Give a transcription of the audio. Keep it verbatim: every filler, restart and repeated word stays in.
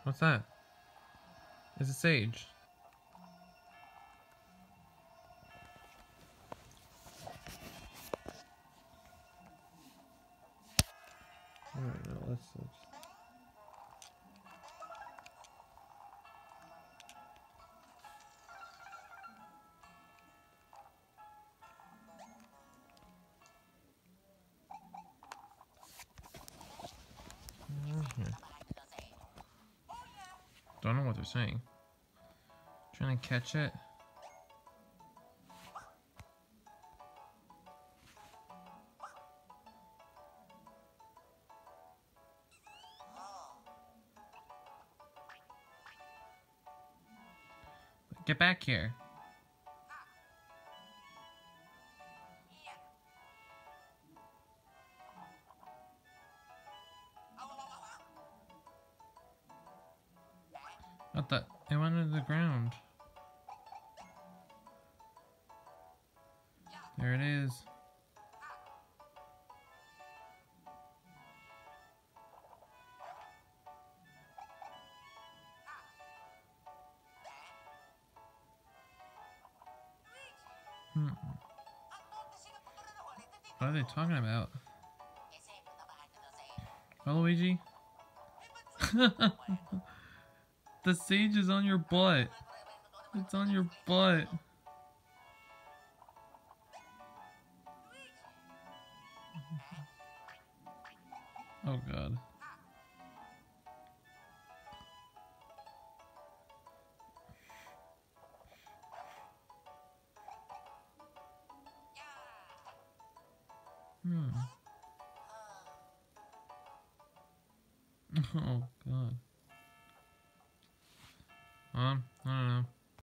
What's that? It's a sage. Alright, now let's switch. Okay. Don't know what they're saying. Trying to catch it. Get back here. What the? It went into the ground. There it is. Hmm. What are they talking about? Oh, Luigi? The sage is on your butt. It's on your butt. Oh god. Hmm. Oh god. Um, I don't know.